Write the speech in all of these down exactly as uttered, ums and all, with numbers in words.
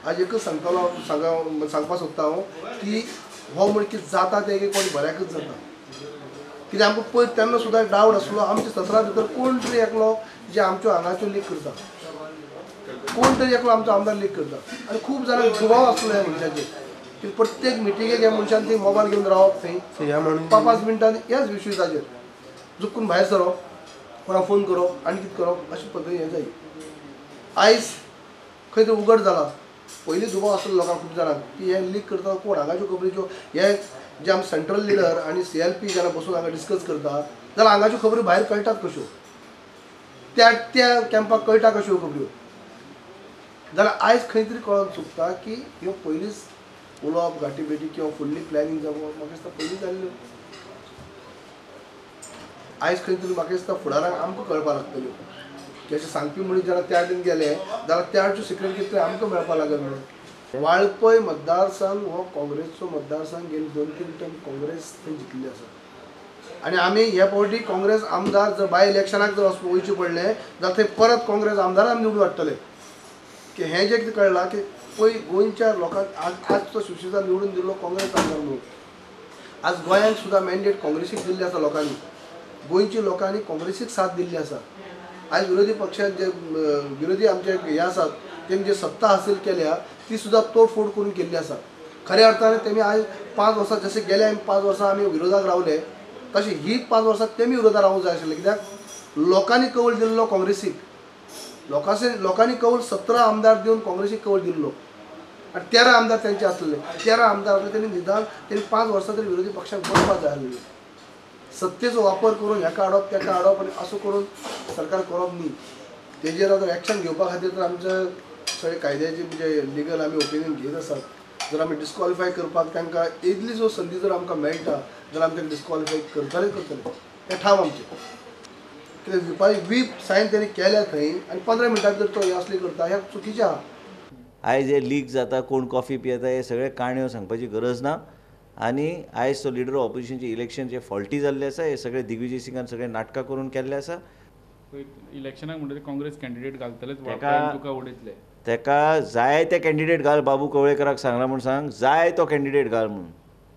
आज एकच सांगतालो सांगा सांगपाक सोदता हांव की हो म्हण कितें जाता तें एक कोणी बऱ्याकच जाता कित्याक आमकां पयर तेन्ना सुद्दां डावट आसलो आमच्या सत्रा भितर कोण तरी एकलो जे आमच्यो हांगाच्यो लीक करता कोण तरी एकलो आमचो आमदार लीक करता आनी खूब जाणांक दुबाव आसलो ह्या मनशाचेर की प्रत्येक मिटिंगेक ह्या मनशान थंय मोबायल घेवन रावप थंय पांच पांच मिनटांनी ह्याच विशयाचेर चुकून भायर सरप कोणाक फोन करप आनी कितें करप अशे पद्दतीन हें जायी आयज खंय तरी उगड जाला पयलीं दुबाव आसलो लोकांक खूब जाणांक की हे लीक करता कोण हांगाच्यो खबऱ्यो हे जे आमचे सेंट्रल लिडर आनी सी एल पी जेन्ना बसून हांगा डिस्कस करता जाल्यार हांगाच्यो खबऱ्यो भायर कळटात कश्यो त्या त्या कॅम्पाक कळटा कश्यो खबऱ्यो जाल्यार आयज खंय तरी कळोन चुकता की ह्यो पयलींच उलोवप गाठी भेटी किंवा फुडली प्लॅनिंग जावप म्हाका दिसता पयलीं जाल्ल्यो आयज खंय तरी म्हाका दिसता फुडाराक आमकां कळपाक लागतल्यो की अशें सांगपी मनीस जेन्ना त्या वटेन गेले जाल्यार त्या वटेनच्यो सिक्रेट कितें आमकां मेळपाक लागत म्हणून वाळपय मतदारसंघ हो काँग्रेसचो मतदारसंघ गेली दोन तीन टर्म काँग्रेस थंय जिखिल्ली आसा आनी आमी हे फावटी काँग्रेस आमदार जर बाय इलेक्शनाक जर वयचे पडले जाल्यार थंय परत काँग्रेस आमदार आमी निवडून हाडटले की हें जें कितें कळलां की पयर गोंयच्या लोकांक आज आज तो शिवसेना निवडून दिल्लो काँग्रेस आमदार म्हणून आज गोंयांत सुद्दां मॅन्डेट काँग्रेसीक दिल्ली आसा लोकांनी गोंयच्या लोकांनी काँग्रेसीक साथ दिल्ली आसा आज विरोधी पक्षात जे विरोधी आमचे हे आसात तेमी जे सत्ता हासील केल्या ती सुद्दां तोडफोड करून केल्ली आसा खऱ्या अर्थान तेमी आज पांच वर्सां जशे गेले आमी पांच वर्सां आमी विरोधाक रावले तशें ही पांच वर्सां तेमी विरोधाक रावूंक जाय आशिल्लें कित्याक लोकांनी कौल दिल्लो काँग्रेसीक लोकांचे लोकांनी कौल सतरा आमदार दिवन काँग्रेसीक कौल दिल्लो आनी तेरा आमदार तेंचे आसले तेरा आमदार आसले तेणी निदान तेणी पांच वर्सां तरी विरोधी पक्षाक बसपाक जाय आसलें सत्तेचो वापर करून हेका हाडप तेका हाडप आनी असो करून सरकार करप न्ही तेजेर आतां एक्शन घेवपा खातीर तर आमचे सगळे कायद्याचे म्हणजे लिगल आमी ओपिनियन घेत आसात जर आमी डिस्क्वॉलिफाय करपाक तांकां इतली जो संदी जर आमकां मेळटा जाल्यार आमी तांकां डिस्क्वॉलिफाय करतले करतले हें ठाम आमचें कित्याक विपारी वीप सायन तेणी केल्या थंय आनी पंदरा मिनटां जर तो हे असली करता हें चुकीचें आहा आयज हे लीक जाता कोण कॉफी पियेता हे सगळे काणयो सांगपाची गरज ना आनी आयज तो लिडर ऑपोजिशनचे इलेक्शन जे फॉल्टी जाल्ले आसा हे सगळे दिग्विजय सिंगान सगळे नाटकां करून केल्ले आसा इलेक्शनाक म्हणटा काँग्रेस कॅन्डिडेट घालतलेच तुका उडयतले ताका जाय ते कॅन्डिडेट घाल बाबू कवळेकराक सांगला म्हूण सांग जाय तो कॅन्डिडेट घाल म्हणून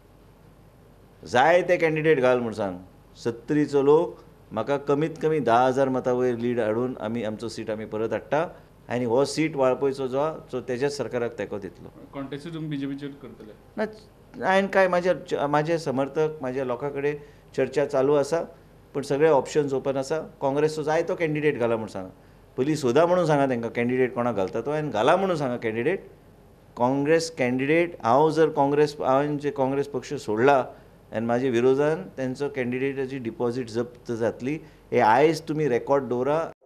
जाय ते कॅन्डिडेट घाल म्हूण सांग सत्तरीचो लोक म्हाका कमीत कमी धा हजार मतां वयर लीड हाडून आमी आमचो सीट आमी परत हाडटा आनी हो सीट वाळपयचो जो तो तेज्याच सरकाराक तेंको दितलो कॉन्टेस्ट तुमी बीजेपीचेर करतले ना हांवें कांय म्हाजे म्हाजे समर्थक म्हाज्या लोकां कडेन चर्चा चालू आसा पूण सगळे ऑप्शन्स ओपन आसा काँग्रेसचो जाय तो कॅन्डिडेट घाला म्हणून सांगा पयलीं सोदा म्हणून सांगा तांकां कॅन्डिडेट कोणाक घालता तो आनी घाला म्हणून सांगा कॅन्डिडेट काँग्रेस कॅन्डिडेट हांव जर काँग्रेस हांवें जे काँग्रेस पक्ष सोडला आनी म्हाजे विरोधान तेंचो कॅन्डिडेटाची डिपॉझीट जप्त जातली हे आयज तुमी रेकॉर्ड दवरा